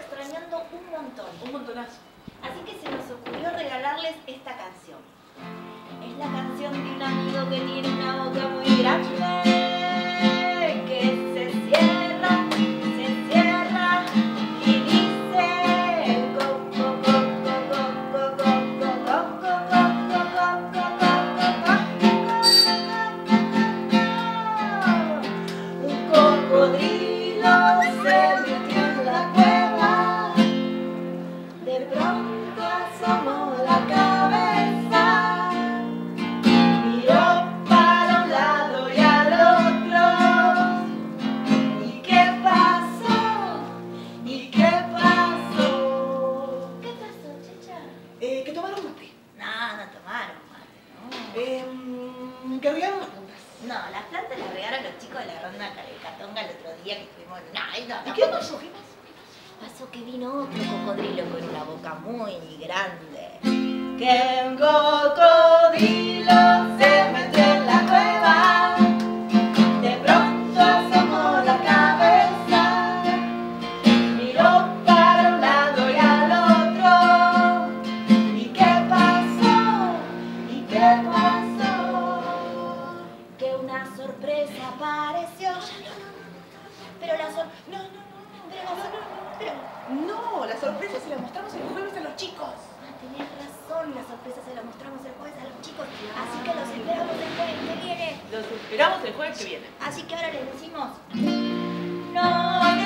extrañando un montón. Un montonazo. Así que se nos ocurrió regalarles esta canción. Es la canción de un amigo que tiene una boca muy grande, que se cierra y dice co, co, co, co, co, co, co, co, co, co, co, co, co, co, co. Un cocodrilo se metió en la cueva, de pronto asomó la cabeza, miró para un lado y al otro. ¿Y qué pasó? ¿Y qué pasó? ¿Qué pasó, chicha? Que tomaron mate. No, no tomaron mate, no. Que regaron las plantas. No, las plantas las regaron los chicos de la ronda Carecatonga el otro día que estuvimos. No, ¿Y qué pasó? ¿Qué pasó? Pasó que vino otro cocodrilo con una boca muy grande. Que un cocodrilo se metió en la cueva, de pronto asomó la cabeza, miró para un lado y al otro. ¿Y qué pasó? ¿Y qué pasó? Que una sorpresa apareció. Pero la sorpresa... No, No, la sorpresa se la mostramos el jueves a los chicos. Tenías razón, la sorpresa se la mostramos el jueves a los chicos, así que los esperamos el jueves que viene. Los esperamos el jueves que viene. Así que ahora les decimos... No